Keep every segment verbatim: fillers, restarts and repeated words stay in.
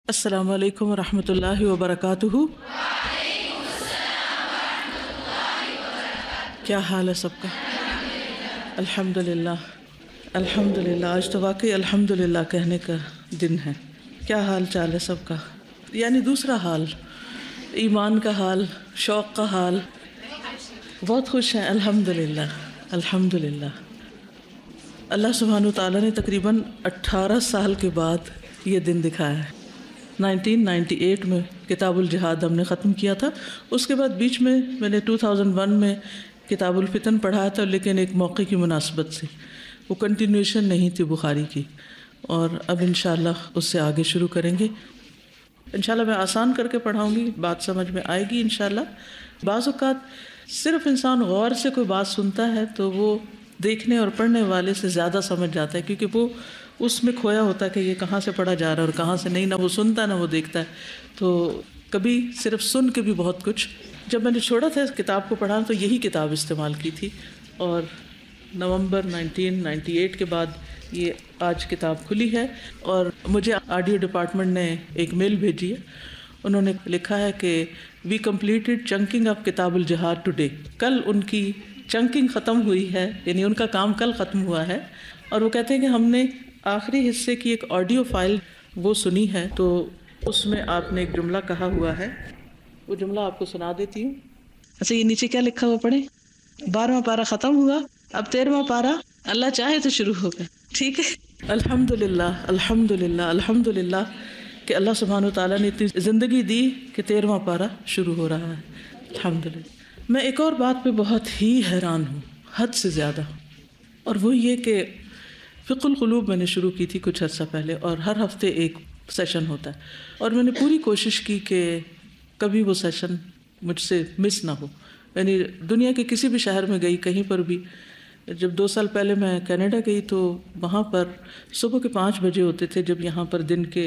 السلام علیکم ورحمۃ اللہ وبرکاتہ۔ کیا حال ہے سب کا؟ الحمد للہ الحمد للہ۔ آج تو واقعی الحمد للہ کہنے کا دن ہے۔ کیا حال چال ہے سب کا؟ یعنی دوسرا حال، ایمان کا حال، شوق کا حال۔ بہت خوش ہیں الحمد للہ الحمد للہ۔ اللہ سبحانہ تعالیٰ نے تقریباً اٹھارہ سال کے بعد یہ دن دکھایا ہے۔ نائنٹین نائنٹی ایٹ میں کتاب الجہاد ہم نے ختم کیا تھا، اس کے بعد بیچ میں میں نے ٹو تھاؤزنڈ ون میں کتاب الفتن پڑھایا تھا، لیکن ایک موقع کی مناسبت سے وہ کنٹینیوشن نہیں تھی بخاری کی، اور اب انشاءاللہ اس سے آگے شروع کریں گے۔ انشاءاللہ میں آسان کر کے پڑھاؤں گی، بات سمجھ میں آئے گی انشاءاللہ۔ بعض اوقات صرف انسان غور سے کوئی بات سنتا ہے تو وہ دیکھنے اور پڑھنے والے سے زیادہ سمجھ جاتا ہے، کیونکہ وہ اس میں کھویا ہوتا ہے کہ یہ کہاں سے پڑھا جا رہا ہے اور کہاں سے نہیں، نہ وہ سنتا نہ وہ دیکھتا ہے۔ تو کبھی صرف سن کے بھی بہت کچھ۔ جب میں نے چھوڑا تھا اس کتاب کو پڑھانا تو یہی کتاب استعمال کی تھی، اور نومبر نائنٹین نائنٹی ایٹ کے بعد یہ آج کتاب کھلی ہے، اور مجھے آڈیو ڈپارٹمنٹ نے ایک میل بھیجی ہے۔ انہوں نے لکھا ہے کہ وی کمپلیٹڈ چنکنگ آف کتاب الجہاد ٹوڈے۔ کل ان کی چنکنگ ختم ہوئی ہے، یعنی ان کا کام کل ختم ہوا ہے، اور وہ کہتے ہیں کہ ہم نے آخری حصے کی ایک آڈیو فائل وہ سنی ہے، تو اس میں آپ نے ایک جملہ کہا ہوا ہے، وہ جملہ آپ کو سنا دیتی ہوں۔ اچھا، یہ نیچے کیا لکھا ہوا پڑھیں؟ بارہواں پارہ ختم ہوا، اب تیرہواں پارہ اللہ چاہے تو شروع ہوگا۔ ٹھیک ہے، الحمد للہ الحمد للہ الحمد للہ کہ اللہ سبحانہ وتعالیٰ نے اتنی زندگی دی کہ تیرہواں پارہ شروع ہو رہا ہے، الحمد للہ۔ میں ایک اور بات پہ بہت ہی حیران ہوں، حد سے زیادہ، اور وہ یہ کہ فقہ القلوب میں نے شروع کی تھی کچھ عرصہ پہلے، اور ہر ہفتے ایک سیشن ہوتا ہے، اور میں نے پوری کوشش کی کہ کبھی وہ سیشن مجھ سے مس نہ ہو۔ یعنی دنیا کے کسی بھی شہر میں گئی، کہیں پر بھی، جب دو سال پہلے میں کینیڈا گئی تو وہاں پر صبح کے پانچ بجے ہوتے تھے، جب یہاں پر دن کے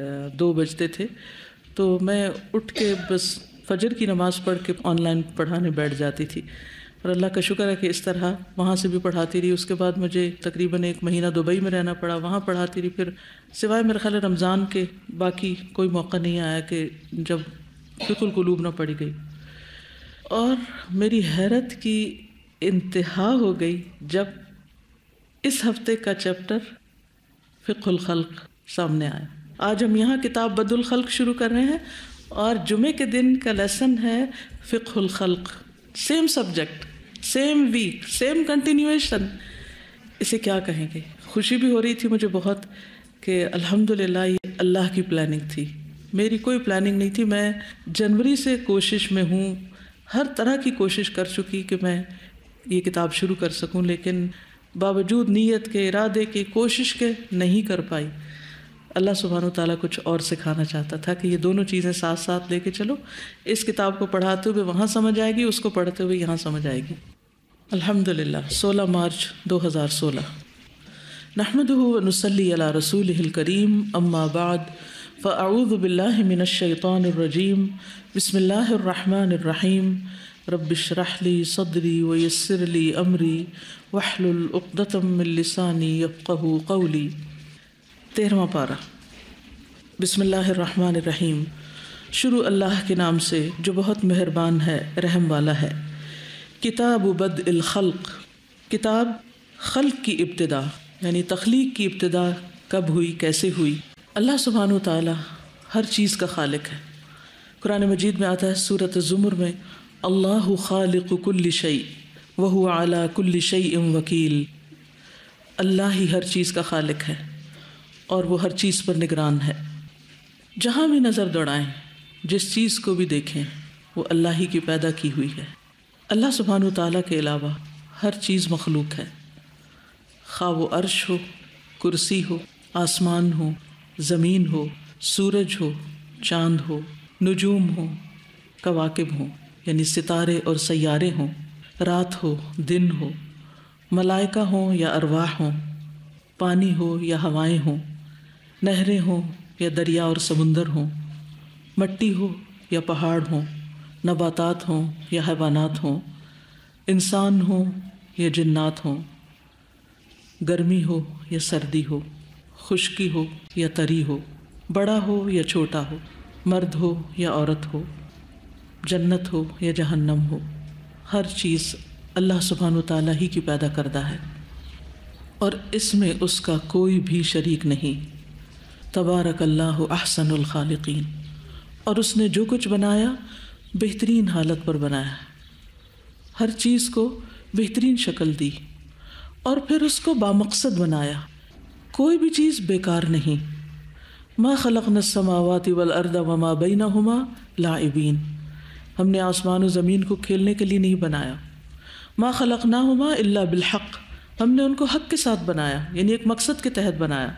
دو بجتے تھے، تو میں اٹھ کے بس فجر کی نماز پڑھ کے آن لائن پڑھانے بیٹھ جاتی تھی، اور اللہ کا شکر ہے کہ اس طرح وہاں سے بھی پڑھاتی رہی۔ اس کے بعد مجھے تقریباً ایک مہینہ دبئی میں رہنا پڑا، وہاں پڑھاتی رہی۔ پھر سوائے میرے خیال رمضان کے باقی کوئی موقع نہیں آیا کہ جب فقہ القلوب نہ پڑھی گئی۔ اور میری حیرت کی انتہا ہو گئی جب اس ہفتے کا چیپٹر فقہ الخلق سامنے آیا۔ آج ہم یہاں کتاب بدء الخلق شروع کر رہے ہیں، اور جمعے کے دن کا لیسن ہے فقہ الخلق۔ Same subject, same week, same continuation. اسے کیا کہیں گے؟ خوشی بھی ہو رہی تھی مجھے بہت کہ الحمدللہ یہ اللہ کی پلاننگ تھی، میری کوئی پلاننگ نہیں تھی۔ میں جنوری سے کوشش میں ہوں، ہر طرح کی کوشش کر چکی کہ میں یہ کتاب شروع کر سکوں، لیکن باوجود نیت کے، ارادے کے، کوشش کے نہیں کر پائی۔ اللہ سبحانہ و تعالیٰ کچھ اور سکھانا چاہتا تھا کہ یہ دونوں چیزیں ساتھ ساتھ لے کے چلو۔ اس کتاب کو پڑھاتے ہوئے وہاں سمجھ آئے گی، اس کو پڑھتے ہوئے یہاں سمجھ آئے گی۔ الحمدللہ۔ سولہ مارچ دو ہزار سولہ۔ نحمدہ ونصلی علی رسولہ الکریم، اما بعد فاعوذ باللہ من الشیطان الرجیم، بسم اللہ الرحمن الرحیم۔ رب اشرح لی صدری ویسر لی امری واحلل عقدۃ من لسانی یفقہوا قولی۔ تیرہواں پارہ۔ بسم اللہ الرحمن الرحیم۔ شروع اللہ کے نام سے جو بہت مہربان ہے، رحم والا ہے۔ کتاب بدء الخلق، کتاب خلق کی ابتدا، یعنی تخلیق کی ابتدا کب ہوئی، کیسے ہوئی۔ اللہ سبحانہ و تعالی ہر چیز کا خالق ہے۔ قرآن مجید میں آتا ہے سورۃ الزمر میں، اللہ خالق کل شیء وہو علی کل شیء وکیل۔ اللہ ہی ہر چیز کا خالق ہے اور وہ ہر چیز پر نگران ہے۔ جہاں بھی نظر دوڑائیں، جس چیز کو بھی دیکھیں، وہ اللہ ہی کی پیدا کی ہوئی ہے۔ اللہ سبحانہ و تعالیٰ کے علاوہ ہر چیز مخلوق ہے، خواہ وہ عرش ہو، کرسی ہو، آسمان ہو، زمین ہو، سورج ہو، چاند ہو، نجوم ہو، کواکب ہوں یعنی ستارے اور سیارے ہوں، رات ہو، دن ہو، ملائکہ ہوں یا ارواح ہوں، پانی ہو یا ہوائیں ہوں، نہریں ہوں یا دریا اور سمندر ہوں، مٹی ہو یا پہاڑ ہوں، نباتات ہوں یا حیوانات ہوں، انسان ہوں یا جنات ہوں، گرمی ہو یا سردی ہو، خشکی ہو یا تری ہو، بڑا ہو یا چھوٹا ہو، مرد ہو یا عورت ہو، جنت ہو یا جہنم ہو، ہر چیز اللہ سبحانہ و تعالیٰ ہی کی پیدا کردہ ہے، اور اس میں اس کا کوئی بھی شریک نہیں۔ تبارک اللہ احسن الخالقین، اور اس نے جو کچھ بنایا بہترین حالت پر بنایا، ہر چیز کو بہترین شکل دی، اور پھر اس کو بامقصد بنایا، کوئی بھی چیز بیکار نہیں۔ ما خلقنا السماوات والارض وما بینہما لاعبین، ہم نے آسمان و زمین کو کھیلنے کے لیے نہیں بنایا۔ ما خلقناہما الا بالحق، ہم نے ان کو حق کے ساتھ بنایا، یعنی ایک مقصد کے تحت بنایا،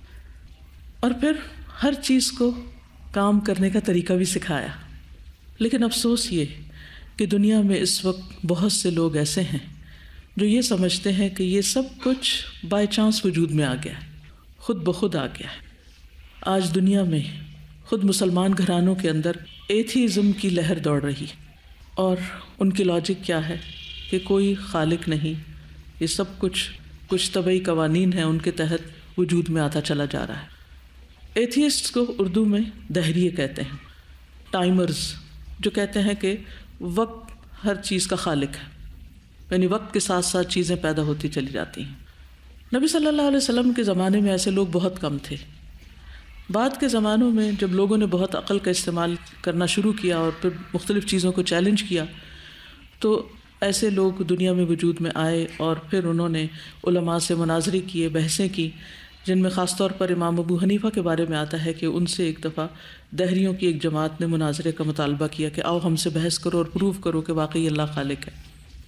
اور پھر ہر چیز کو کام کرنے کا طریقہ بھی سکھایا۔ لیکن افسوس یہ کہ دنیا میں اس وقت بہت سے لوگ ایسے ہیں جو یہ سمجھتے ہیں کہ یہ سب کچھ بائی چانس وجود میں آ گیا ہے، خود بخود آ گیا ہے۔ آج دنیا میں خود مسلمان گھرانوں کے اندر ایتھیزم کی لہر دوڑ رہی، اور ان کی لاجک کیا ہے کہ کوئی خالق نہیں، یہ سب کچھ کچھ طبعی قوانین ہیں، ان کے تحت وجود میں آتا چلا جا رہا ہے۔ ایتھیسٹ کو اردو میں دہریے کہتے ہیں، ٹائمرز جو کہتے ہیں کہ وقت ہر چیز کا خالق ہے، یعنی وقت کے ساتھ ساتھ چیزیں پیدا ہوتی چلی جاتی ہیں۔ نبی صلی اللہ علیہ وسلم کے زمانے میں ایسے لوگ بہت کم تھے۔ بعد کے زمانوں میں جب لوگوں نے بہت عقل کا استعمال کرنا شروع کیا اور پھر مختلف چیزوں کو چیلنج کیا، تو ایسے لوگ دنیا میں وجود میں آئے، اور پھر انہوں نے علماء سے مناظرے کیے، بحثیں کی، جن میں خاص طور پر امام ابو حنیفہ کے بارے میں آتا ہے کہ ان سے ایک دفعہ دہریوں کی ایک جماعت نے مناظرے کا مطالبہ کیا کہ آؤ ہم سے بحث کرو اور پروف کرو کہ واقعی اللہ خالق ہے۔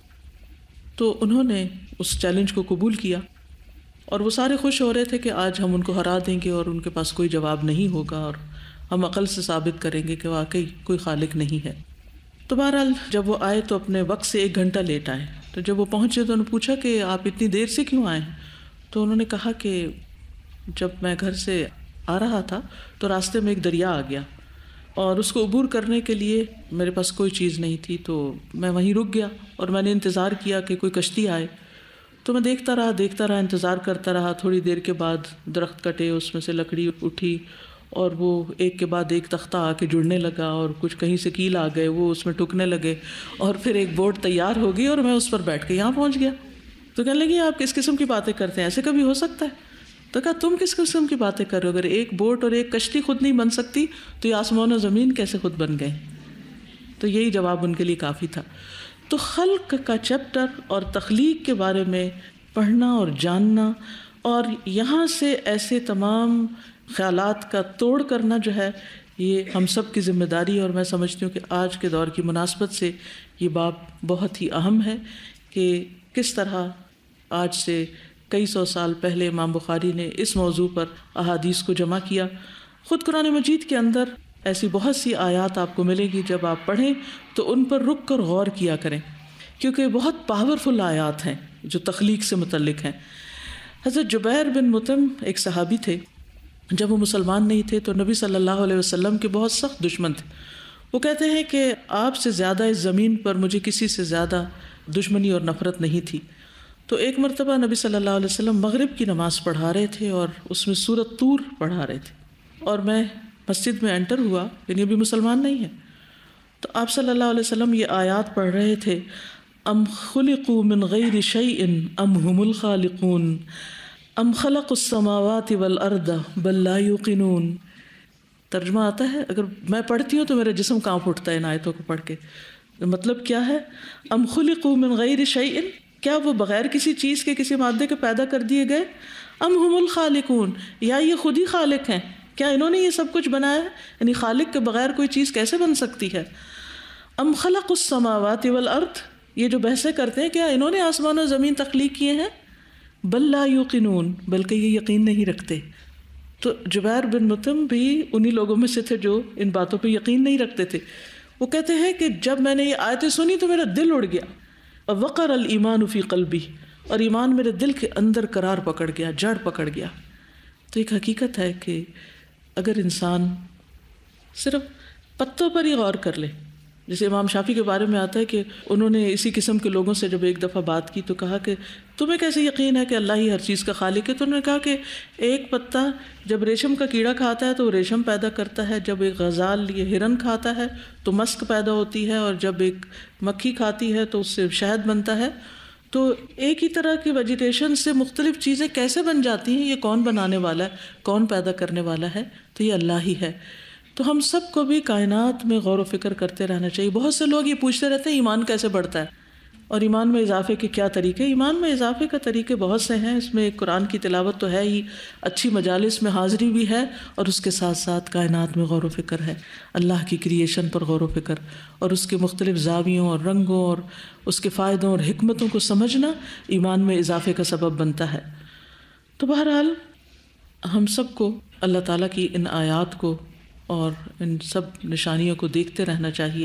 تو انہوں نے اس چیلنج کو قبول کیا، اور وہ سارے خوش ہو رہے تھے کہ آج ہم ان کو ہرا دیں گے اور ان کے پاس کوئی جواب نہیں ہوگا، اور ہم عقل سے ثابت کریں گے کہ واقعی کوئی خالق نہیں ہے۔ تو بہرحال جب وہ آئے تو اپنے وقت سے ایک گھنٹہ لیٹ آئے۔ تو جب وہ پہنچے تو انہوں نے پوچھا کہ آپ اتنی دیر سے کیوں آئے ہیں؟ تو انہوں نے کہا کہ جب میں گھر سے آ رہا تھا تو راستے میں ایک دریا آ گیا، اور اس کو عبور کرنے کے لیے میرے پاس کوئی چیز نہیں تھی، تو میں وہیں رک گیا اور میں نے انتظار کیا کہ کوئی کشتی آئے۔ تو میں دیکھتا رہا دیکھتا رہا انتظار کرتا رہا۔ تھوڑی دیر کے بعد درخت کٹے، اس میں سے لکڑی اٹھی، اور وہ ایک کے بعد ایک تختہ آ کے جڑنے لگا، اور کچھ کہیں سے کیل آ گئے، وہ اس میں ٹکنے لگے، اور پھر ایک بوٹ تیار ہو گئی اور میں اس پر بیٹھ کے یہاں پہنچ گیا۔ تو کہنے لگی آپ کس قسم کی باتیں کرتے ہیں، ایسے کبھی ہو سکتا ہے؟ تو کہا تم کس قسم کی باتیں کر رہے ہو، اگر ایک بوٹ اور ایک کشتی خود نہیں بن سکتی تو یہ آسمان و زمین کیسے خود بن گئے؟ تو یہی جواب ان کے لیے کافی تھا۔ تو خلق کا چیپٹر اور تخلیق کے بارے میں پڑھنا اور جاننا، اور یہاں سے ایسے تمام خیالات کا توڑ کرنا جو ہے، یہ ہم سب کی ذمہ داری ہے۔ اور میں سمجھتی ہوں کہ آج کے دور کی مناسبت سے یہ باب بہت ہی اہم ہے کہ کس طرح آج سے کئی سو سال پہلے امام بخاری نے اس موضوع پر احادیث کو جمع کیا۔ خود قرآن مجید کے اندر ایسی بہت سی آیات آپ کو ملے گی، جب آپ پڑھیں تو ان پر رک کر غور کیا کریں، کیونکہ بہت پاورفل آیات ہیں جو تخلیق سے متعلق ہیں۔ حضرت جبیر بن مطعم ایک صحابی تھے، جب وہ مسلمان نہیں تھے تو نبی صلی اللہ علیہ وسلم کے بہت سخت دشمن تھے۔ وہ کہتے ہیں کہ آپ سے زیادہ اس زمین پر مجھے کسی سے زیادہ دشمنی اور نفرت نہیں تھی۔ تو ایک مرتبہ نبی صلی اللہ علیہ وسلم مغرب کی نماز پڑھا رہے تھے، اور اس میں سورۃ طور پڑھا رہے تھے، اور میں مسجد میں انٹر ہوا، یعنی ابھی مسلمان نہیں ہے، تو آپ صلی اللہ علیہ وسلم یہ آیات پڑھ رہے تھے، ام خلقوا من غیر شیء ام هم الخالقون ام خلقوا السماوات والارض بل لا یوقنون۔ ترجمہ آتا ہے، اگر میں پڑھتی ہوں تو میرا جسم کانپ اٹھتا ہے ان آیتوں کو پڑھ کے۔ مطلب کیا ہے؟ ام خلقوا من غیر شیء، کیا وہ بغیر کسی چیز کے، کسی مادے کے پیدا کر دیے گئے؟ ام هم الخالقون، یا یہ خود ہی خالق ہیں، کیا انہوں نے یہ سب کچھ بنایا ہے؟ یعنی خالق کے بغیر کوئی چیز کیسے بن سکتی ہے؟ ام خلقوا السماوات والارض، یہ جو بحثیں کرتے ہیں کیا انہوں نے آسمان و زمین تخلیق کیے ہیں؟ بل لا یوقنون، بلکہ یہ یقین نہیں رکھتے۔ تو جبیر بن مطعم بھی انہی لوگوں میں سے تھے جو ان باتوں پہ یقین نہیں رکھتے تھے۔ وہ کہتے ہیں کہ جب میں نے یہ آیتیں سنی تو میرا دل اڑ گیا، وقر الایمان فی قلبی، اور ایمان میرے دل کے اندر قرار پکڑ گیا، جڑ پکڑ گیا۔ تو ایک حقیقت ہے کہ اگر انسان صرف پتوں پر ہی غور کر لے، جیسے امام شافعی کے بارے میں آتا ہے کہ انہوں نے اسی قسم کے لوگوں سے جب ایک دفعہ بات کی تو کہا کہ تمہیں کیسے یقین ہے کہ اللہ ہی ہر چیز کا خالق ہے؟ تو انہوں نے کہا کہ ایک پتا جب ریشم کا کیڑا کھاتا ہے تو وہ ریشم پیدا کرتا ہے، جب ایک غزال یا ہرن کھاتا ہے تو مسک پیدا ہوتی ہے، اور جب ایک مکھی کھاتی ہے تو اس سے شہد بنتا ہے۔ تو ایک ہی طرح کی ویجیٹیشن سے مختلف چیزیں کیسے بن جاتی ہیں، یہ کون بنانے والا ہے، کون پیدا کرنے والا ہے؟ تو یہ اللہ ہی ہے۔ تو ہم سب کو بھی کائنات میں غور و فکر کرتے رہنا چاہیے۔ بہت سے لوگ یہ پوچھتے رہتے ہیں ایمان کیسے بڑھتا ہے اور ایمان میں اضافے کے کیا طریقے؟ ایمان میں اضافے کا طریقے بہت سے ہیں، اس میں قرآن کی تلاوت تو ہے ہی، اچھی مجالس میں حاضری بھی ہے، اور اس کے ساتھ ساتھ کائنات میں غور و فکر ہے، اللہ کی کریشن پر غور و فکر، اور اس کے مختلف زاویوں اور رنگوں اور اس کے فائدوں اور حکمتوں کو سمجھنا ایمان میں اضافے کا سبب بنتا ہے۔ تو بہرحال ہم سب کو اللہ تعالیٰ کی ان آیات کو اور ان سب نشانیوں کو دیکھتے رہنا چاہیے،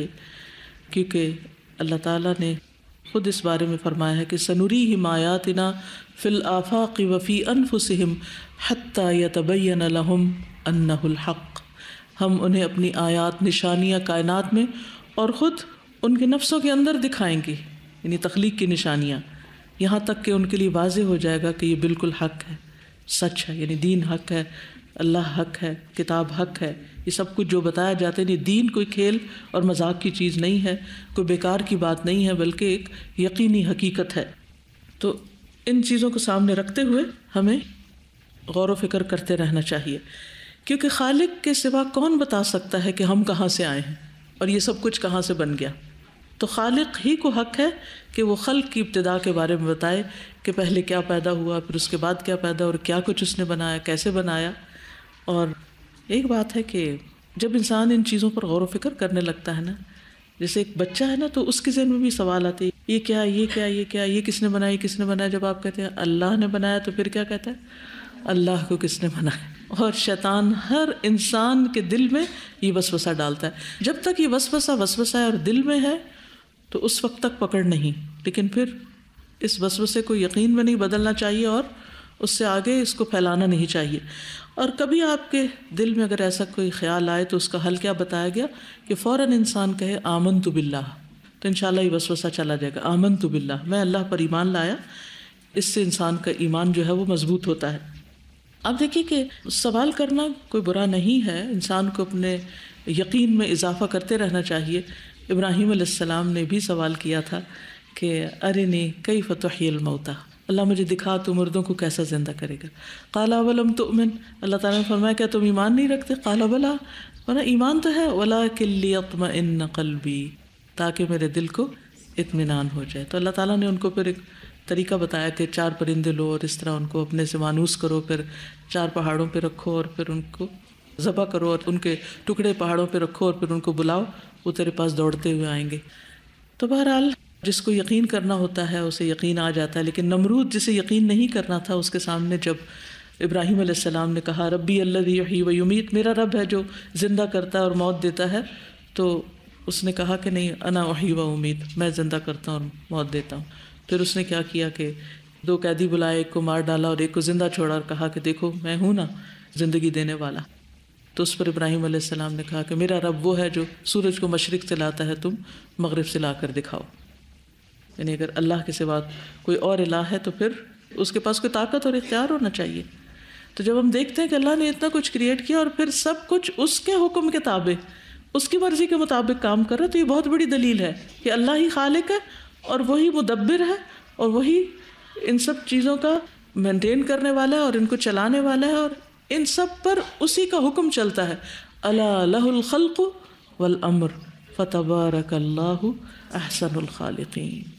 کیونکہ اللہ تعالیٰ نے خود اس بارے میں فرمایا ہے کہ سنریہم آیاتنا فی الآفاق وفی انفسہم حتی یتبین لہم انہ الحق۔ ہم انہیں اپنی آیات، نشانیاں کائنات میں اور خود ان کے نفسوں کے اندر دکھائیں گے، یعنی تخلیق کی نشانیاں، یہاں تک کہ ان کے لیے واضح ہو جائے گا کہ یہ بالکل حق ہے، سچ ہے، یعنی دین حق ہے، اللہ حق ہے، کتاب حق ہے، یہ سب کچھ جو بتایا جاتا ہے، دین کوئی کھیل اور مذاق کی چیز نہیں ہے، کوئی بیکار کی بات نہیں ہے، بلکہ ایک یقینی حقیقت ہے۔ تو ان چیزوں کو سامنے رکھتے ہوئے ہمیں غور و فکر کرتے رہنا چاہیے، کیونکہ خالق کے سوا کون بتا سکتا ہے کہ ہم کہاں سے آئے ہیں اور یہ سب کچھ کہاں سے بن گیا؟ تو خالق ہی کو حق ہے کہ وہ خلق کی ابتدا کے بارے میں بتائے کہ پہلے کیا پیدا ہوا، پھر اس کے بعد کیا پیدا اور کیا کچھ اس نے بنایا، کیسے بنایا۔ اور ایک بات ہے کہ جب انسان ان چیزوں پر غور و فکر کرنے لگتا ہے نا، جیسے ایک بچہ ہے نا، تو اس کے ذہن میں بھی سوال آتے ہیں، یہ کیا یہ کیا یہ کیا یہ کس نے بنایا، یہ کس نے بنایا؟ جب آپ کہتے ہیں اللہ نے بنایا تو پھر کیا کہتا ہے؟ اللہ کو کس نے بنایا؟ اور شیطان ہر انسان کے دل میں یہ وسوسہ ڈالتا ہے۔ جب تک یہ وسوسہ وسوسہ ہے اور دل میں ہے تو اس وقت تک پکڑ نہیں، لیکن پھر اس وسوسے کو یقین میں نہیں بدلنا چاہیے اور اس سے آگے اس کو پھیلانا نہیں چاہیے۔ اور کبھی آپ کے دل میں اگر ایسا کوئی خیال آئے تو اس کا حل کیا بتایا گیا کہ فوراً انسان کہے آمنت باللہ، تو انشاءاللہ یہ وسوسہ چلا جائے گا۔ آمنت باللہ، میں اللہ پر ایمان لایا، اس سے انسان کا ایمان جو ہے وہ مضبوط ہوتا ہے۔ اب دیکھیے کہ سوال کرنا کوئی برا نہیں ہے، انسان کو اپنے یقین میں اضافہ کرتے رہنا چاہیے۔ ابراہیم علیہ السلام نے بھی سوال کیا تھا کہ ارنی کیف تحیی الموتیٰ، اللہ مجھے دکھا تو مردوں کو کیسا زندہ کرے گا۔ قال اولم تؤمن، اللہ تعالیٰ نے فرمایا کیا تم ایمان نہیں رکھتے؟ قال بلی، ورنہ ایمان تو ہے، ولکن لیطمئن قلبی، تاکہ میرے دل کو اطمینان ہو جائے۔ تو اللہ تعالیٰ نے ان کو پھر ایک طریقہ بتایا کہ چار پرندے لو اور اس طرح ان کو اپنے سے مانوس کرو، پھر چار پہاڑوں پہ رکھو اور پھر ان کو ذبح کرو اور ان کے ٹکڑے پہاڑوں پہ رکھو اور پھر ان کو بلاؤ، وہ تیرے پاس دوڑتے ہوئے آئیں گے۔ تو بہرحال جس کو یقین کرنا ہوتا ہے اسے یقین آ جاتا ہے، لیکن نمرود جسے یقین نہیں کرنا تھا، اس کے سامنے جب ابراہیم علیہ السلام نے کہا ربی الذی یحیی و یمیت، میرا رب ہے جو زندہ کرتا ہے اور موت دیتا ہے، تو اس نے کہا کہ نہیں، انا احیی و امیت، میں زندہ کرتا ہوں اور موت دیتا ہوں۔ پھر اس نے کیا کیا کہ دو قیدی بلائے، ایک کو مار ڈالا اور ایک کو زندہ چھوڑا اور کہا کہ دیکھو میں ہوں نا زندگی دینے والا۔ تو اس پر ابراہیم علیہ السلام نے کہا کہ میرا رب وہ ہے جو سورج کو مشرق سے لاتا ہے، تم مغرب سے لا کر دکھاؤ۔ یعنی اگر اللہ کے سوا کوئی اور الہ ہے تو پھر اس کے پاس کوئی طاقت اور اختیار ہونا چاہیے۔ تو جب ہم دیکھتے ہیں کہ اللہ نے اتنا کچھ کریٹ کیا اور پھر سب کچھ اس کے حکم کے تابع، اس کی مرضی کے مطابق کام کر رہا ہے، تو یہ بہت بڑی دلیل ہے کہ اللہ ہی خالق ہے اور وہی مدبر ہے اور وہی ان سب چیزوں کا مینٹین کرنے والا ہے اور ان کو چلانے والا ہے، اور ان سب پر اسی کا حکم چلتا ہے۔ الا لہ الخلق والامر فتبارک اللہ احسن الخالقین۔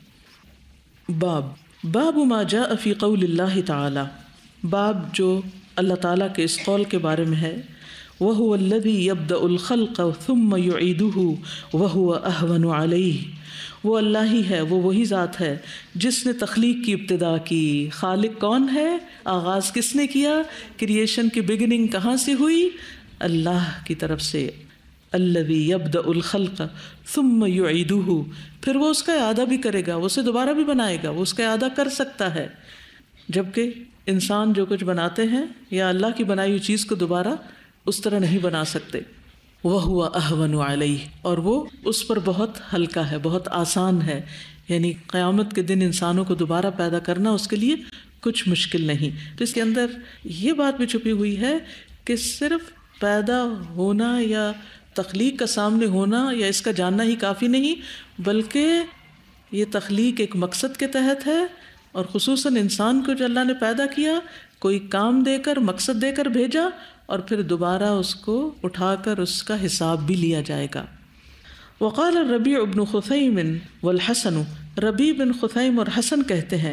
باب باب ما جاء فی قول اللہ تعالی، باب جو اللہ تعالیٰ کے اس قول کے بارے میں ہے، وَهُوَ الَّذِي يَبْدَأُ الْخَلْقَ ثُمَّ يُعِيدُهُ وَهُوَ أَهْوَنُ عَلَيْهِ، وہ اللہ ہی ہے، وہ وہی ذات ہے جس نے تخلیق کی ابتدا کی۔ خالق کون ہے؟ آغاز کس نے کیا؟ کریشن کی بگننگ کہاں سے ہوئی؟ اللہ کی طرف سے۔ الذی یبدأ الخلق ثم یعیدہ، پھر وہ اس کا اعادہ بھی کرے گا، وہ اسے دوبارہ بھی بنائے گا، وہ اس کا اعادہ کر سکتا ہے۔ جبکہ انسان جو کچھ بناتے ہیں یا اللہ کی بنائی ہوئی چیز کو دوبارہ اس طرح نہیں بنا سکتے۔ وَهُوَ أَهْوَنُ عَلَيْهِ، اور وہ اس پر بہت ہلکا ہے، بہت آسان ہے۔ یعنی قیامت کے دن انسانوں کو دوبارہ پیدا کرنا اس کے لیے کچھ مشکل نہیں. تو اس کے اندر یہ بات بھی چھپی ہوئی ہے کہ صرف پیدا ہونا یا تخلیق کا سامنے ہونا یا اس کا جاننا ہی کافی نہیں، بلکہ یہ تخلیق ایک مقصد کے تحت ہے، اور خصوصاً انسان کو جو اللہ نے پیدا کیا کوئی کام دے کر، مقصد دے کر بھیجا، اور پھر دوبارہ اس کو اٹھا کر اس کا حساب بھی لیا جائے گا. وقال الربیع بن خثیم والحسن، ربیع بن خثیم اور حسن کہتے ہیں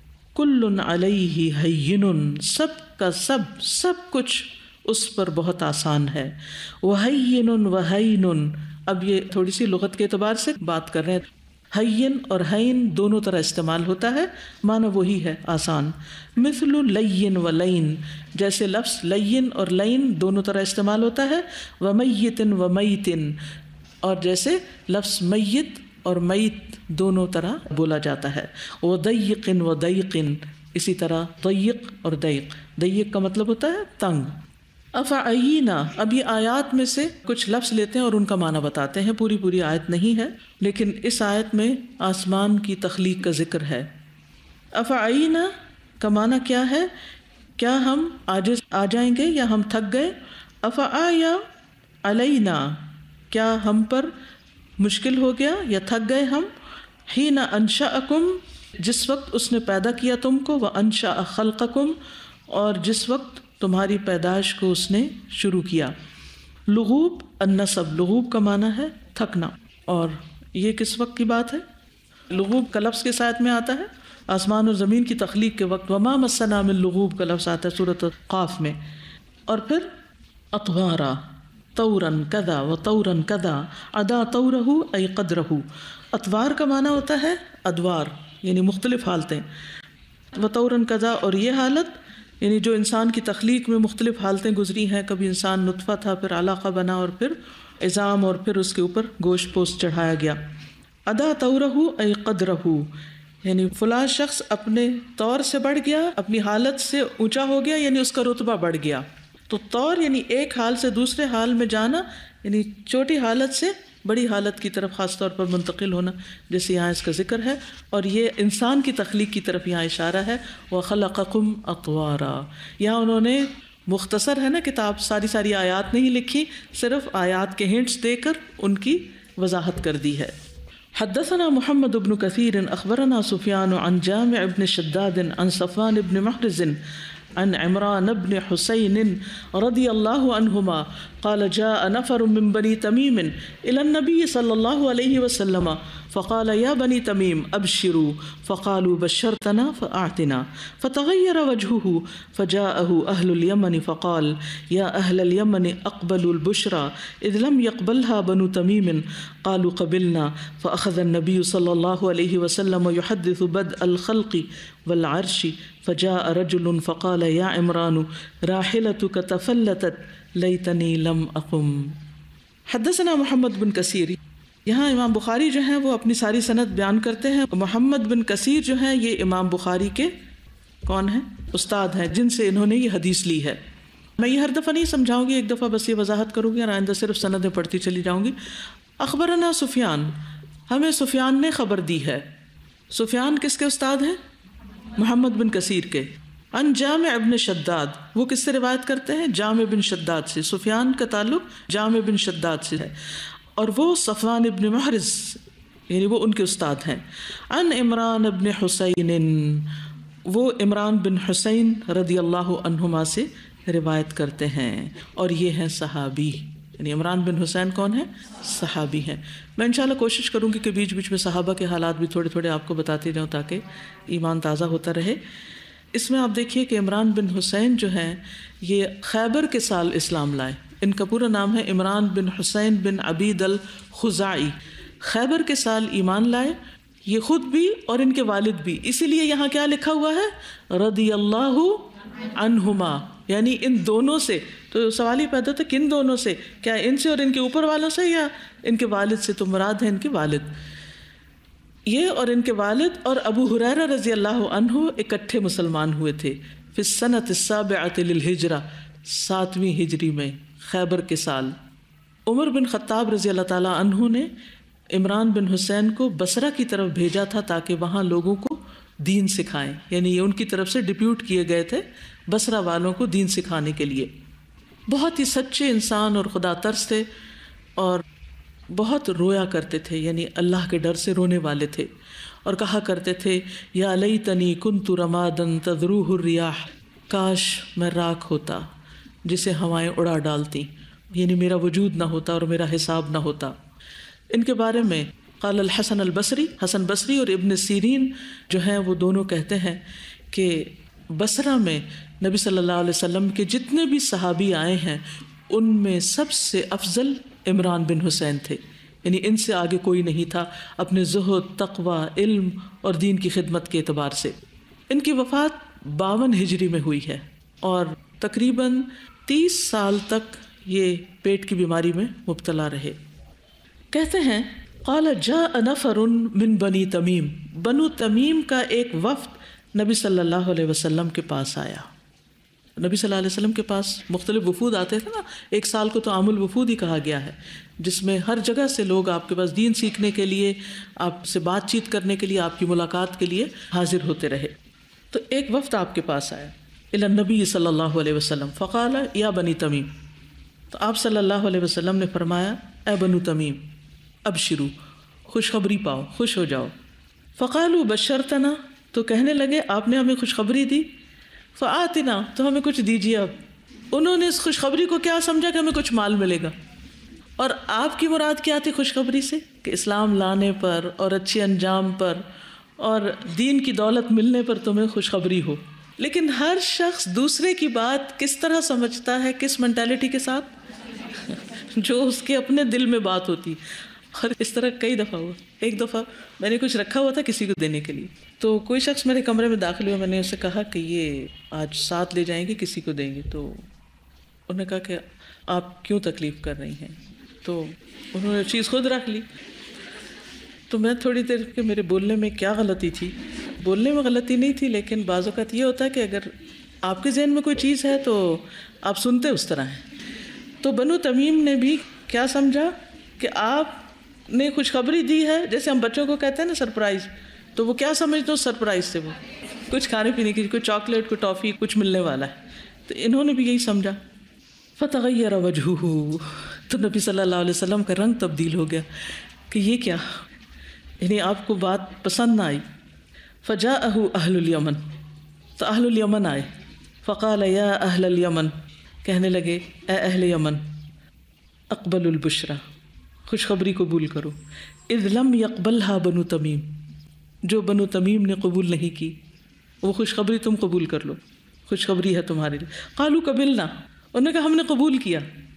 کل علیہ ہین، سب کا سب سب کچھ اس پر بہت آسان ہے. وہین وہین، اب یہ تھوڑی سی لغت کے اعتبار سے بات کر رہے ہیں. ہین اور ہین دونوں طرح استعمال ہوتا ہے، معنی وہی ہے آسان. مثل لین و لین، جیسے لفظ لین اور لین دونوں طرح استعمال ہوتا ہے. ومیت و میتن، اور جیسے لفظ میت اور میت دونوں طرح بولا جاتا ہے. وضیق و ضیق، اسی طرح ضیق اور ضیق. ضیق کا مطلب ہوتا ہے تنگ. افعینا، اب یہ آیات میں سے کچھ لفظ لیتے ہیں اور ان کا معنی بتاتے ہیں. پوری پوری آیت نہیں ہے، لیکن اس آیت میں آسمان کی تخلیق کا ذکر ہے. افعینا کا معنی کیا ہے؟ کیا ہم عاجز آ جائیں گے یا ہم تھک گئے؟ افعیا علینا، کیا ہم پر مشکل ہو گیا یا تھک گئے ہم؟ حین انشأکم، جس وقت اس نے پیدا کیا تم کو. وانشأ خلقکم، اور جس وقت تمہاری پیدائش کو اس نے شروع کیا. لغوب النصب، لغوب کا معنی ہے تھکنا، اور یہ کس وقت کی بات ہے؟ لغوب کا لفظ کس آیت میں آتا ہے؟ آسمان اور زمین کی تخلیق کے وقت. وما مسنا من لغوب کا لفظ آتا ہے سورۃ قاف میں. اور پھر اطوارا، طوراً کذا و طوراً کذا، ادا طورہ ای قدرہ. اطوار کا معنی ہوتا ہے ادوار، یعنی مختلف حالتیں. و طوراً کذا، اور یہ حالت یعنی جو انسان کی تخلیق میں مختلف حالتیں گزری ہیں. کبھی انسان نطفہ تھا، پھر علقہ بنا، اور پھر عظام، اور پھر اس کے اوپر گوشت پوست چڑھایا گیا. ادا طورہ ای قدرہ، یعنی فلاں شخص اپنے طور سے بڑھ گیا، اپنی حالت سے اونچا ہو گیا، یعنی اس کا رتبہ بڑھ گیا. تو طور یعنی ایک حال سے دوسرے حال میں جانا، یعنی چھوٹی حالت سے بڑی حالت کی طرف خاص طور پر منتقل ہونا، جیسے یہاں اس کا ذکر ہے. اور یہ انسان کی تخلیق کی طرف یہاں اشارہ ہے. وَخَلَقَكُمْ أَطْوَارًا، یہاں انہوں نے مختصر ہے نا کتاب، ساری ساری آیات نہیں لکھی، صرف آیات کے ہنٹس دے کر ان کی وضاحت کر دی ہے. حدثنا محمد بن كثير اخبرنا سفيان عن جامع بن شداد عن صفوان بن محرز عن عمران بن حسين رضي الله عنهما قال جاء نفر من بني تميم إلى النبي صلى الله عليه وسلم فقال يا بني تميم أبشروا، فقالوا بشرتنا فأعتنا، فتغير وجهه فجاءه أهل اليمن فقال يا أهل اليمن أقبلوا البشرى إذ لم يقبلها بنو تميم. قالوا قبلنا. فأخذ النبي صلى الله عليه وسلم يحدث بدء الخلق والعرش فجاء رجل فقال يا عمران راحلتك تفلتت لیتنی لم اقم. حدثنا محمد بن کثیر، یہاں امام بخاری جو ہیں وہ اپنی ساری سند بیان کرتے ہیں. محمد بن کثیر جو ہیں یہ امام بخاری کے کون ہیں؟ استاد ہیں، جن سے انہوں نے یہ حدیث لی ہے. میں یہ ہر دفعہ نہیں سمجھاؤں گی، ایک دفعہ بس یہ وضاحت کروں گی اور آئندہ صرف سندیں پڑھتی چلی جاؤں گی. اخبرنا سفیان، ہمیں سفیان نے خبر دی ہے. سفیان کس کے استاد ہیں؟ محمد بن کثیر کے. ان جامع ابن شداد، وہ کس سے روایت کرتے ہیں؟ جامع بن شداد سے. سفیان کا تعلق جامع بن شداد سے ہے، اور وہ صفوان ابن محرز یعنی وہ ان کے استاد ہیں. ان عمران ابن حسین، وہ عمران بن حسین رضی اللہ عنہما سے روایت کرتے ہیں، اور یہ ہیں صحابی. یعنی عمران بن حسین کون ہے؟ صحابی ہیں. میں انشاءاللہ کوشش کروں گی کہ بیچ بیچ میں صحابہ کے حالات بھی تھوڑے تھوڑے آپ کو بتاتی جاؤں تاکہ ایمان تازہ ہوتا رہے. اس میں آپ دیکھیے کہ عمران بن حسین جو ہیں یہ خیبر کے سال اسلام لائے. ان کا پورا نام ہے عمران بن حسین بن عبید الخزاعی. خیبر کے سال ایمان لائے، یہ خود بھی اور ان کے والد بھی. اسی لیے یہاں کیا لکھا ہوا ہے؟ رضی اللہ عنہما، یعنی ان دونوں سے. تو سوال ہی پیدا ہوتا ہے کن دونوں سے؟ کیا ان سے اور ان کے اوپر والوں سے، یا ان کے والد سے؟ تو مراد ہے ان کے والد. یہ اور ان کے والد اور ابو ہریرہ رضی اللہ عنہ اکٹھے مسلمان ہوئے تھے فی السنۃ السابعۃ للہجرہ، ساتویں ہجری میں، خیبر کے سال. عمر بن خطاب رضی اللہ تعالیٰ عنہ نے عمران بن حسین کو بصرہ کی طرف بھیجا تھا تاکہ وہاں لوگوں کو دین سکھائیں، یعنی یہ ان کی طرف سے ڈپیوٹ کیے گئے تھے بصرہ والوں کو دین سکھانے کے لیے۔ بہت ہی سچے انسان اور خدا ترس تھے اور بہت رویا کرتے تھے، یعنی اللہ کے ڈر سے رونے والے تھے، اور کہا کرتے تھے یا لیتنی کنت رمادا تذروہ الریاح، کاش میں راکھ ہوتا جسے ہوائیں اڑا ڈالتی، یعنی میرا وجود نہ ہوتا اور میرا حساب نہ ہوتا۔ ان کے بارے میں قال الحسن البصری، حسن بصری اور ابن سیرین جو ہیں وہ دونوں کہتے ہیں کہ بصرہ میں نبی صلی اللہ علیہ وسلم کے جتنے بھی صحابی آئے ہیں ان میں سب سے افضل عمران بن حسین تھے، یعنی ان سے آگے کوئی نہیں تھا اپنے زہد، تقوی، علم اور دین کی خدمت کے اعتبار سے۔ ان کی وفات باون ہجری میں ہوئی ہے اور تقریباً تیس سال تک یہ پیٹ کی بیماری میں مبتلا رہے۔ کہتے ہیں قال جاء نفر من بنی تمیم، بنو تمیم کا ایک وفد نبی صلی اللہ علیہ وسلم کے پاس آیا۔ نبی صلی اللہ علیہ وسلم کے پاس مختلف وفود آتے تھے نا، ایک سال کو تو عام الوفود ہی کہا گیا ہے، جس میں ہر جگہ سے لوگ آپ کے پاس دین سیکھنے کے لیے، آپ سے بات چیت کرنے کے لیے، آپ کی ملاقات کے لیے حاضر ہوتے رہے۔ تو ایک وفد آپ کے پاس آیا الی النبی صلی اللہ علیہ وسلم فقال یا بنی تمیم، تو آپ صلی اللہ علیہ وسلم نے فرمایا اے بنو تمیم ابشرو، خوشخبری پاؤ، خوش ہو جاؤ۔ فقالوا بشرتنا، تو کہنے لگے آپ نے ہمیں خوشخبری دی، فآتنا، تو ہمیں کچھ دیجیے۔ اب انہوں نے اس خوشخبری کو کیا سمجھا کہ ہمیں کچھ مال ملے گا، اور آپ کی مراد کیا تھی خوشخبری سے کہ اسلام لانے پر اور اچھے انجام پر اور دین کی دولت ملنے پر تمہیں خوشخبری ہو۔ لیکن ہر شخص دوسرے کی بات کس طرح سمجھتا ہے، کس مینٹالٹی کے ساتھ، جو اس کے اپنے دل میں بات ہوتی۔ اور اس طرح کئی دفعہ ہوا۔ ایک دفعہ میں نے کچھ رکھا ہوا تھا کسی کو دینے کے لیے، تو کوئی شخص میرے کمرے میں داخل ہوا، میں نے اسے کہا کہ یہ آج ساتھ لے جائیں گے، کسی کو دیں گے، تو انہوں نے کہا کہ آپ کیوں تکلیف کر رہی ہیں، تو انہوں نے چیز خود رکھ لی۔ تو میں تھوڑی دیر کہ میرے بولنے میں کیا غلطی تھی، بولنے میں غلطی نہیں تھی، لیکن بعض اوقات یہ ہوتا ہے کہ اگر آپ کے ذہن میں کوئی چیز ہے تو آپ سنتے اس طرح ہیں۔ تو بنو تمیم نے بھی کیا سمجھا کہ آپ نے خوشخبری دی ہے، جیسے ہم بچوں کو کہتے ہیں نا سرپرائز، تو وہ کیا سمجھتے ہو سرپرائز سے، وہ کچھ کھانے پینے کی، کوئی چاکلیٹ، کوئی ٹافی، کچھ ملنے والا ہے، تو انہوں نے بھی یہی سمجھا۔ فتغیر وجہہ، تو نبی صلی اللہ علیہ وسلم کا رنگ تبدیل ہو گیا کہ یہ کیا، یعنی آپ کو بات پسند نہ آئی۔ فجاءہ اہل الیمن، تو اہل الیمن آئے، فقال یا اہل الیمن، کہنے لگے اے اہل یمن، اقبل البشرا، خوشخبری قبول کرو، اذ لم یقبلھا بنو تمیم، جو بنو تمیم نے قبول نہیں کی، وہ خوشخبری تم قبول کر لو، خوشخبری ہے تمہارے لیے۔ قالوا قبلنا، انہوں نے کہا ہم نے قبول کیا۔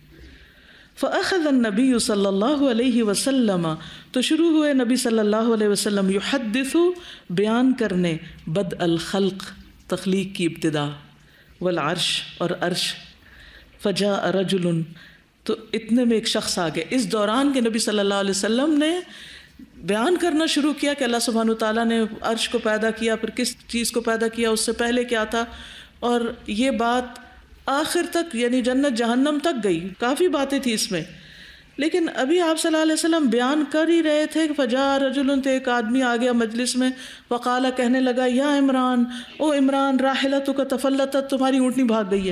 فأخذ النبی صلی اللہ علیہ وسلم، تو شروع ہوئے نبی صلی اللہ علیہ وسلم یحدث، بیان کرنے، بدء الخلق، تخلیق کی ابتدا، والعرش، اور عرش۔ فجاء رجل، تو اتنے میں ایک شخص آ گیا، اس دوران کے نبی صلی اللہ علیہ وسلم نے بیان کرنا شروع کیا کہ اللہ سبحانہ وتعالیٰ نے عرش کو پیدا کیا، پھر کس چیز کو پیدا کیا، اس سے پہلے کیا تھا، اور یہ بات آخر تک یعنی جنت جہنم تک گئی، کافی باتیں تھی اس میں۔ لیکن ابھی آپ صلی اللہ علیہ وسلم بیان کر ہی رہے تھے کہ فجاء رجل، تو ایک آدمی آ گیا مجلس میں، وقال، کہنے لگا یا عمران، او عمران، راحلتک تفلتت، تمہاری اونٹنی بھاگ گئی ہے۔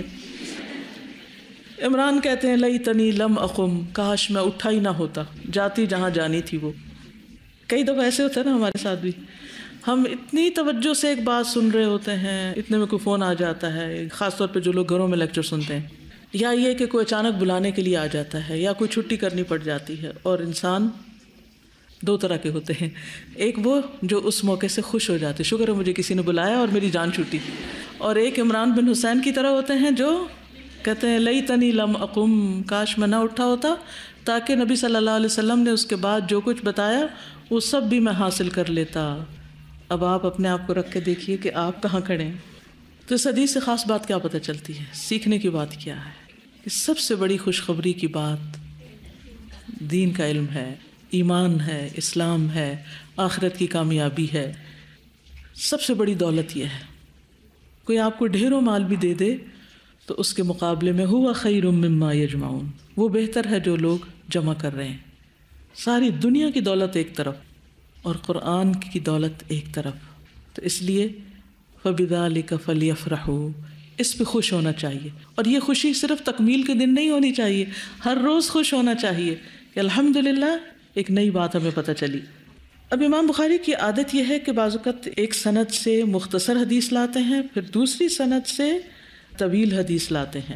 عمران کہتے ہیں لیتنی لم اقم، کاش میں اٹھا ہی نہ ہوتا، جاتی جہاں جانی تھی وہ۔ کئی دفعہ ایسے ہوتا ہے نا ہمارے ساتھ بھی، ہم اتنی توجہ سے ایک بات سن رہے ہوتے ہیں، اتنے میں کوئی فون آ جاتا ہے، خاص طور پہ جو لوگ گھروں میں لیکچر سنتے ہیں، یا یہ کہ کوئی اچانک بلانے کے لیے آ جاتا ہے، یا کوئی چھٹی کرنی پڑ جاتی ہے، اور انسان دو طرح کے ہوتے ہیں، ایک وہ جو اس موقع سے خوش ہو جاتے، شکر ہے مجھے کسی نے بلایا اور میری جان چھوٹی، اور ایک عمران بن حسین کی طرح ہوتے ہیں جو کہتے ہیں لیتنی لم اقم، کاش میں نہ اٹھا ہوتا، تاکہ نبی صلی اللہ علیہ وسلم نے اس کے بعد جو کچھ بتایا وہ سب بھی میں حاصل کر لیتا۔ اب آپ اپنے آپ کو رکھ کے دیکھیے کہ آپ کہاں کھڑے ہیں۔ تو اس حدیث سے خاص بات کیا پتہ چلتی ہے، سیکھنے کی بات کیا ہے کہ سب سے بڑی خوشخبری کی بات دین کا علم ہے، ایمان ہے، اسلام ہے، آخرت کی کامیابی ہے۔ سب سے بڑی دولت یہ ہے، کوئی آپ کو ڈھیروں مال بھی دے دے تو اس کے مقابلے میں ہوا خیر مما یجمعون، وہ بہتر ہے جو لوگ جمع کر رہے ہیں۔ ساری دنیا کی دولت ایک طرف اور قرآن کی دولت ایک طرف. تو اس لیے فَبِذَلِكَ فَلْيَفْرَحُوا، اس پہ خوش ہونا چاہیے. اور یہ خوشی صرف تکمیل کے دن نہیں ہونی چاہیے، ہر روز خوش ہونا چاہیے کہ الحمدللہ ایک نئی بات ہمیں پتہ چلی. اب امام بخاری کی عادت یہ ہے کہ بعض اوقات ایک سند سے مختصر حدیث لاتے ہیں، پھر دوسری سند سے طویل حدیث لاتے ہیں،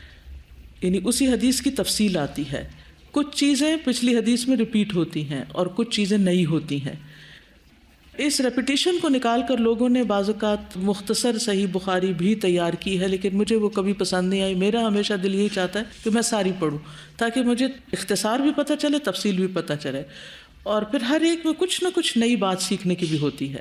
یعنی اسی حدیث کی تفصیل آتی ہے. کچھ چیزیں پچھلی حدیث میں ریپیٹ ہوتی ہیں اور کچھ چیزیں نئی ہوتی ہیں. اس ریپیٹیشن کو نکال کر لوگوں نے بعض اوقات مختصر صحیح بخاری بھی تیار کی ہے، لیکن مجھے وہ کبھی پسند نہیں آئی. میرا ہمیشہ دل یہی چاہتا ہے کہ میں ساری پڑھوں تاکہ مجھے اختصار بھی پتہ چلے، تفصیل بھی پتہ چلے، اور پھر ہر ایک میں کچھ نہ کچھ نئی بات سیکھنے کی بھی ہوتی ہے.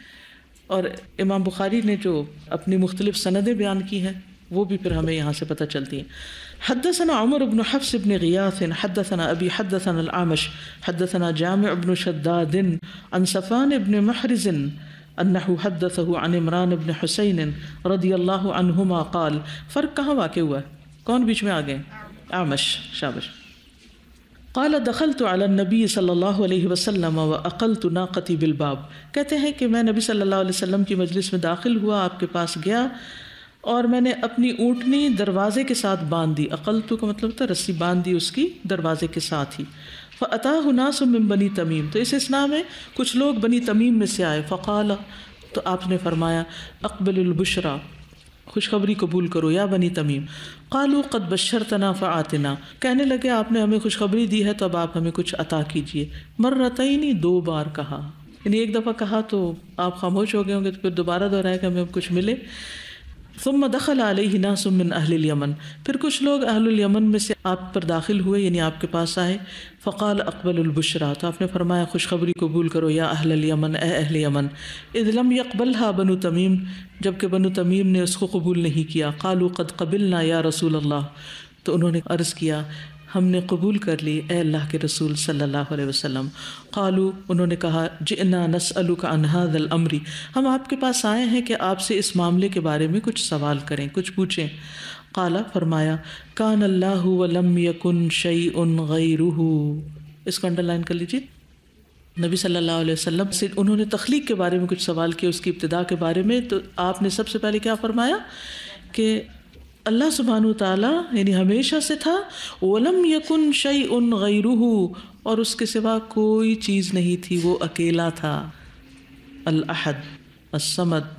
اور امام بخاری نے جو اپنی مختلف سندیں بیان کی ہیں وہ بھی پھر ہمیں یہاں سے پتہ چلتی ہیں. حدثنا عمر بن حفص بن غیاث حدثنا ابی حدثنا الاعمش حدثنا جامع بن شداد عن صفوان بن محرز انه حدثه عن عمران بن حسین رضی اللہ عنہما قال. فرق کہاں واقع ہوا ہے؟ کون بیچ میں آ گئے؟ اعمش. شابش. قال دخلت على النبي صلی اللہ علیہ وسلم واقلت ناقتی بالباب. کہتے ہیں کہ میں نبی صلی اللہ علیہ وسلم کی مجلس میں داخل ہوا، آپ کے پاس گیا اور میں نے اپنی اونٹنی دروازے کے ساتھ باندھ دی. اقلتو کا مطلب تھا رسی باندھ دی اس کی دروازے کے ساتھ ہی. فاتاہ ناس من بنی تمیم، تو اس اسنا میں کچھ لوگ بنی تمیم میں سے آئے. فقال، تو آپ نے فرمایا اقبل البشرا، خوشخبری قبول کرو یا بنی تمیم. قالوا قد بشرتنا فآتنا، کہنے لگے آپ نے ہمیں خوشخبری دی ہے تو اب آپ ہمیں کچھ عطا کیجیے. مرتین، دو بار کہا، یعنی ایک دفعہ کہا تو آپ خاموش ہو گئے ہوں گے، تو پھر دوبارہ دہرایا کہ ہمیں کچھ ملے. ثم دخل علیہ ناس من اہل الیمن، پھر کچھ لوگ اہل الیمن میں سے آپ پر داخل ہوئے، یعنی آپ کے پاس آئے. فقال اقبل البشرا، تو آپ نے فرمایا خوشخبری قبول کرو یا اہل الیمن، اے اہل یمن. اذ لم یقبلها بنو تمیم، جبکہ بنو تمیم نے اس کو قبول نہیں کیا. قالوا قد قبلنا یا رسول اللہ، تو انہوں نے عرض کیا ہم نے قبول کر لی اے اللہ کے رسول صلی اللہ علیہ وسلم. قالوا، انہوں نے کہا جئنا نسألک عن هذا الامر، ہم آپ کے پاس آئے ہیں کہ آپ سے اس معاملے کے بارے میں کچھ سوال کریں، کچھ پوچھیں. قال، فرمایا کان اللہ ولم یکن شیء غیرہ، اس کو انڈر لائن کر لیجیے. نبی صلی اللہ علیہ وسلم سے انہوں نے تخلیق کے بارے میں کچھ سوال کیا، اس کی ابتدا کے بارے میں. تو آپ نے سب سے پہلے کیا فرمایا کہ اللہ سبحانہ وتعالیٰ یعنی ہمیشہ سے تھا. وَلَمْ يَكُنْ شَيْءٌ غَيْرُهُ، اور اس کے سوا کوئی چیز نہیں تھی، وہ اکیلا تھا. الأحد الصمد.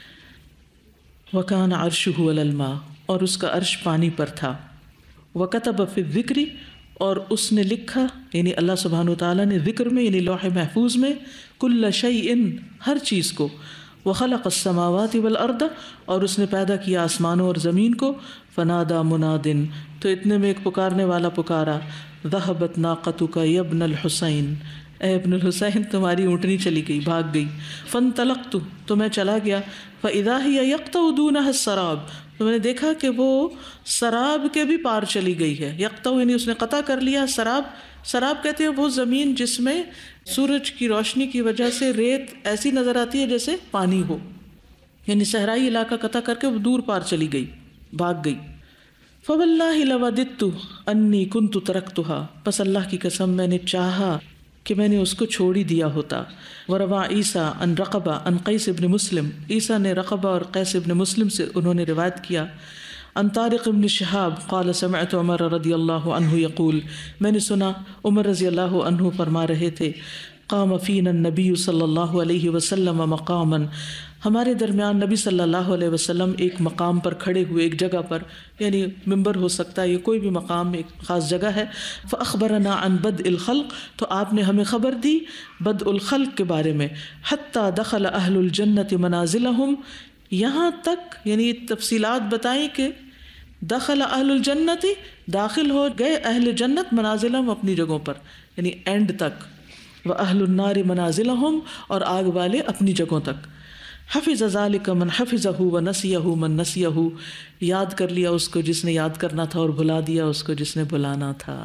وَكَانَ عَرْشُهُ عَلَى الْمَاءِ، اور اس کا عرش پانی پر تھا. وَكَتَبَ فِي الذِّكْرِ، اور اس نے لکھا یعنی اللہ سبحانہ وتعالیٰ نے ذکر میں یعنی لوح محفوظ میں كُلَّ شَيْءٍ، ہر چیز کو. وَخَلَقَ السَّمَاوَاتِ وَالْأَرْضَ، اور اس نے پیدا کیا آسمانوں اور زمین کو. فَنَادَى مُنَادٍ، تو اتنے میں ایک پکارنے والا پکارا. ذَهَبَتْ نَاقَتُكَ يَا ابْنَ الْحُسَيْن، اے ابن الحسین تمہاری اونٹنی چلی گئی، بھاگ گئی. فَانْطَلَقْتُ، تو میں چلا گیا. فَإِذَا هِيَ يَقْطَعُ دُونَهَا السَّرَابُ، تو میں نے دیکھا کہ وہ سراب کے بھی پار چلی گئی ہے. یقطع یعنی اس نے قطع کر لیا. سراب، سراب کہتے ہیں وہ زمین جس میں سورج کی روشنی کی وجہ سے ریت ایسی نظر آتی ہے جیسے پانی ہو، یعنی صحرائی علاقہ قطع کر کے وہ دور پار چلی گئی، بھاگ گئی. فواللہ لوددت انی کنت ترکتها، پس اللہ کی قسم میں نے چاہا کہ میں نے اس کو چھوڑ ہی دیا ہوتا. وروا عیسیٰ ان رقبہ ان قیس ابن مسلم، عیسیٰ نے رقبہ اور قیس ابن مسلم سے انہوں نے روایت کیا. ان طارق ابن شہاب قال سمعت عمر رضی اللہ عنہ یقول، میں نے سنا عمر رضی اللہ عنہ فرما رہے تھے. قام فینا النبی صلی اللہ علیہ وسلم مقاما، ہمارے درمیان نبی صلی اللہ علیہ وسلم ایک مقام پر کھڑے ہوئے، ایک جگہ پر، یعنی ممبر ہو سکتا ہے، یہ کوئی بھی مقام ایک خاص جگہ ہے. فاخبرنا عن بدء الخلق، تو آپ نے ہمیں خبر دی بدء الخلق کے بارے میں. حتی دخل اہل الجنت منازلہم، یہاں تک یعنی تفصیلات بتائیں کہ دخل اہل الجنت، داخل ہو گئے اہل جنت منازلہم اپنی جگہوں پر، یعنی اینڈ تک. واہل النار منازلہم، اور آگ والے اپنی جگہوں تک. حفظ ذلك من حفظه ونسيه من نسيه، یاد کر لیا اس کو جس نے یاد کرنا تھا اور بھلا دیا اس کو جس نے بھلانا تھا.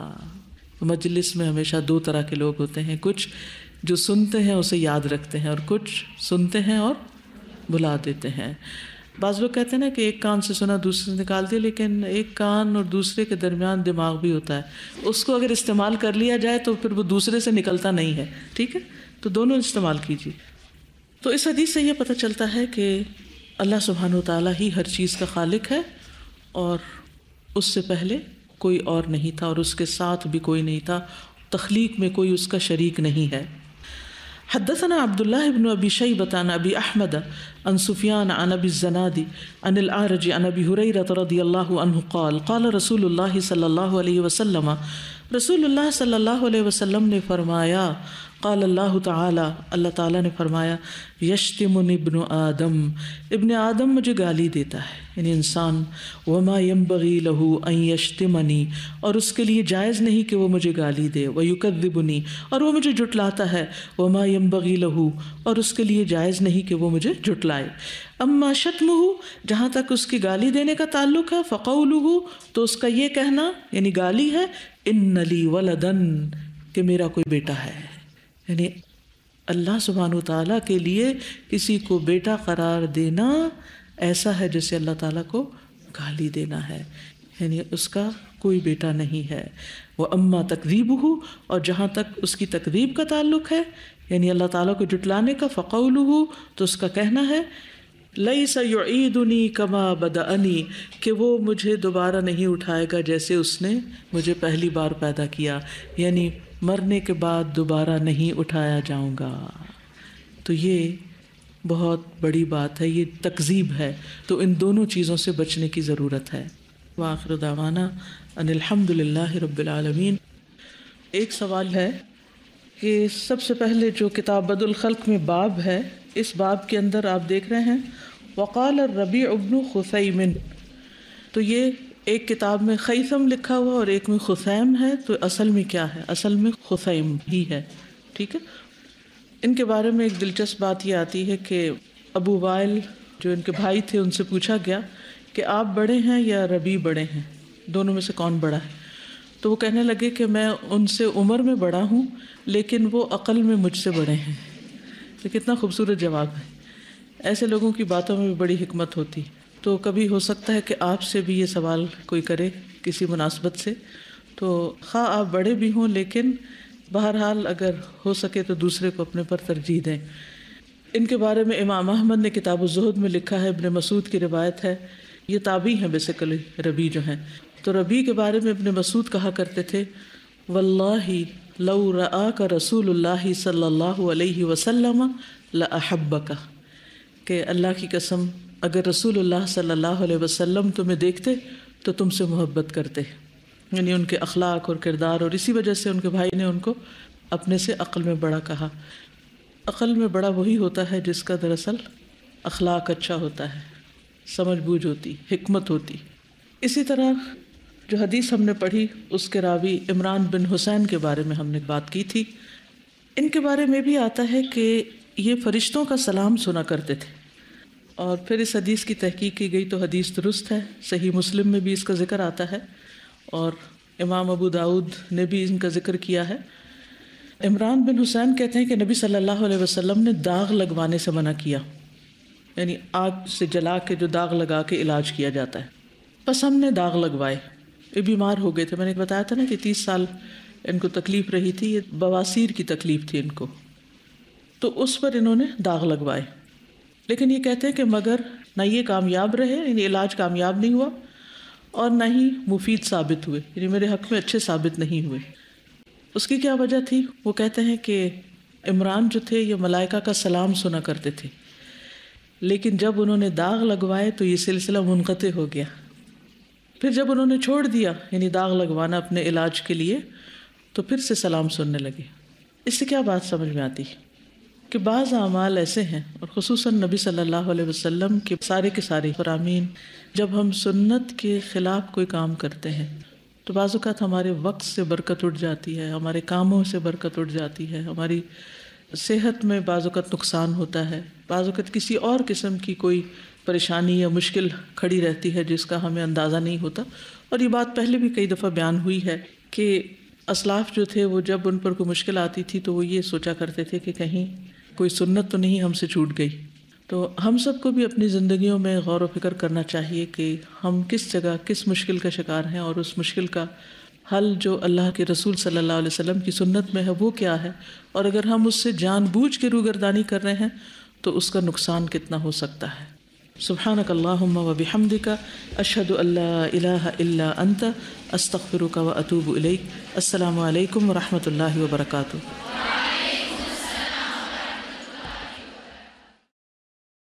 مجلس میں ہمیشہ دو طرح کے لوگ ہوتے ہیں، کچھ جو سنتے ہیں اسے یاد رکھتے ہیں، اور کچھ سنتے ہیں اور بھلا دیتے ہیں. بعض لوگ کہتے ہیں نا کہ ایک کان سے سنا دوسرے سے نکال دیا، لیکن ایک کان اور دوسرے کے درمیان دماغ بھی ہوتا ہے، اس کو اگر استعمال کر لیا جائے تو پھر وہ دوسرے سے نکلتا نہیں ہے، ٹھیک ہے؟ تو دونوں استعمال کیجیے۔ تو اس حدیث سے یہ پتہ چلتا ہے کہ اللہ سبحانہ و تعالیٰ ہی ہر چیز کا خالق ہے، اور اس سے پہلے کوئی اور نہیں تھا، اور اس کے ساتھ بھی کوئی نہیں تھا، تخلیق میں کوئی اس کا شریک نہیں ہے۔ حدثنا عبد الله بن ابي شيبة عن ابي احمد عن سفيان عن ابي الزناد عن الاعرج عن ابي هريرة رضي الله عنه قال قال رسول الله صلى الله عليه وسلم، رسول اللہ صلی اللہ علیہ وسلم نے فرمایا، قال اللہ تعالی، اللہ تعالیٰ نے فرمایا، یشتمنی ابن آدم، ابن آدم مجھے گالی دیتا ہے، یعنی انسان، وما ينبغی له ان یشتمنی، اور اس کے لیے جائز نہیں کہ وہ مجھے گالی دے، ویکذبنی، اور وہ مجھے جھٹلاتا ہے، وما ينبغی له، اور اس کے لیے جائز نہیں کہ وہ مجھے جھٹلائے۔ اما شتمہ، جہاں تک اس کی گالی دینے کا تعلق ہے، فقولہ، تو اس کا یہ کہنا یعنی گالی ہے، ان لی ولدن، کہ میرا کوئی بیٹا ہے، یعنی اللہ سبحانہ وتعالیٰ کے لیے کسی کو بیٹا قرار دینا ایسا ہے جیسے اللہ تعالیٰ کو گالی دینا ہے، یعنی اس کا کوئی بیٹا نہیں ہے۔ وہ اما تکذیبہ، اور جہاں تک اس کی تکذیب کا تعلق ہے، یعنی اللہ تعالیٰ کو جھٹلانے کا، فقولہ، تو اس کا کہنا ہے، لیس یعیدنی کما بدأنی، کہ وہ مجھے دوبارہ نہیں اٹھائے گا جیسے اس نے مجھے پہلی بار پیدا کیا، یعنی مرنے کے بعد دوبارہ نہیں اٹھایا جاؤں گا۔ تو یہ بہت بڑی بات ہے، یہ تکذیب ہے، تو ان دونوں چیزوں سے بچنے کی ضرورت ہے۔ وآخر دعوانا ان الحمد للہ رب العالمین۔ ایک سوال ہے کہ سب سے پہلے جو کتاب بدء الخلق میں باب ہے، اس باب کے اندر آپ دیکھ رہے ہیں وقال الربیع بن خثیم، تو یہ ایک کتاب میں خیثم لکھا ہوا اور ایک میں خثیم ہے، تو اصل میں کیا ہے؟ اصل میں خثیم ہی ہے، ٹھیک ہے۔ ان کے بارے میں ایک دلچسپ بات یہ آتی ہے کہ ابو وائل جو ان کے بھائی تھے، ان سے پوچھا گیا کہ آپ بڑے ہیں یا ربیع بڑے ہیں، دونوں میں سے کون بڑا ہے؟ تو وہ کہنے لگے کہ میں ان سے عمر میں بڑا ہوں، لیکن وہ عقل میں مجھ سے بڑے ہیں۔ تو کتنا خوبصورت جواب ہے۔ ایسے لوگوں کی باتوں میں بھی بڑی حکمت ہوتی، تو کبھی ہو سکتا ہے کہ آپ سے بھی یہ سوال کوئی کرے کسی مناسبت سے، تو خواہ آپ بڑے بھی ہوں، لیکن بہرحال اگر ہو سکے تو دوسرے کو اپنے پر ترجیح دیں۔ ان کے بارے میں امام احمد نے کتاب الزہد میں لکھا ہے، ابن مسعود کی روایت ہے، یہ تابعی ہیں بیسیکلی ربیع جو ہیں، تو ربیع کے بارے میں ابن مسعود کہا کرتے تھے، واللہ لو رآک رسول اللہ صلی اللہ علیہ وسلم لأحبک، کہ اللہ کی قسم اگر رسول اللہ صلی اللہ علیہ وسلم تمہیں دیکھتے تو تم سے محبت کرتے، یعنی ان کے اخلاق اور کردار، اور اسی وجہ سے ان کے بھائی نے ان کو اپنے سے عقل میں بڑا کہا۔ عقل میں بڑا وہی ہوتا ہے جس کا دراصل اخلاق اچھا ہوتا ہے، سمجھ بوجھ ہوتی، حکمت ہوتی۔ اسی طرح جو حدیث ہم نے پڑھی اس کے راوی عمران بن حسین کے بارے میں ہم نے بات کی تھی، ان کے بارے میں بھی آتا ہے کہ یہ فرشتوں کا سلام سنا کرتے تھے، اور پھر اس حدیث کی تحقیق کی گئی تو حدیث درست ہے، صحیح مسلم میں بھی اس کا ذکر آتا ہے، اور امام ابو داؤد نے بھی ان کا ذکر کیا ہے۔ عمران بن حسین کہتے ہیں کہ نبی صلی اللہ علیہ وسلم نے داغ لگوانے سے منع کیا، یعنی آگ سے جلا کے جو داغ لگا کے علاج کیا جاتا ہے، بس ہم نے داغ لگوائے، یہ بیمار ہو گئے تھے، میں نے بتایا تھا نا کہ تیس سال ان کو تکلیف رہی تھی، یہ بواسیر کی تکلیف تھی ان کو، تو اس پر انہوں نے داغ لگوائے، لیکن یہ کہتے ہیں کہ مگر نہ یہ کامیاب رہے، یعنی علاج کامیاب نہیں ہوا، اور نہ ہی مفید ثابت ہوئے، یعنی میرے حق میں اچھے ثابت نہیں ہوئے۔ اس کی کیا وجہ تھی؟ وہ کہتے ہیں کہ عمران جو تھے یہ ملائکہ کا سلام سنا کرتے تھے، لیکن جب انہوں نے داغ لگوائے تو یہ سلسلہ منقطع ہو گیا، پھر جب انہوں نے چھوڑ دیا یعنی داغ لگوانا اپنے علاج کے لیے، تو پھر سے سلام سننے لگے۔ اس سے کیا بات سمجھ میں آتی کہ بعض اعمال ایسے ہیں، اور خصوصاً نبی صلی اللہ علیہ وسلم کے سارے کے سارے فرامین، جب ہم سنت کے خلاف کوئی کام کرتے ہیں تو بعض اوقات ہمارے وقت سے برکت اٹھ جاتی ہے، ہمارے کاموں سے برکت اٹھ جاتی ہے، ہماری صحت میں بعض اوقات نقصان ہوتا ہے، بعض اوقات کسی اور قسم کی کوئی پریشانی یا مشکل کھڑی رہتی ہے جس کا ہمیں اندازہ نہیں ہوتا۔ اور یہ بات پہلے بھی کئی دفعہ بیان ہوئی ہے کہ اسلاف جو تھے وہ جب ان پر کوئی مشکل آتی تھی تو وہ یہ سوچا کرتے تھے کہ کہیں کوئی سنت تو نہیں ہم سے چھوٹ گئی، تو ہم سب کو بھی اپنی زندگیوں میں غور و فکر کرنا چاہیے کہ ہم کس جگہ کس مشکل کا شکار ہیں، اور اس مشکل کا حل جو اللہ کے رسول صلی اللہ علیہ وسلم کی سنت میں ہے وہ کیا ہے، اور اگر ہم اس سے جان بوجھ کے روگردانی کر رہے ہیں تو اس کا نقصان کتنا ہو سکتا ہے۔ سبحانک اللہم و بحمدک، اشہد ان لا الہ الا انت، استغفرک و اتوب الیک۔ السلام علیکم و رحمۃ اللہ وبرکاتہ۔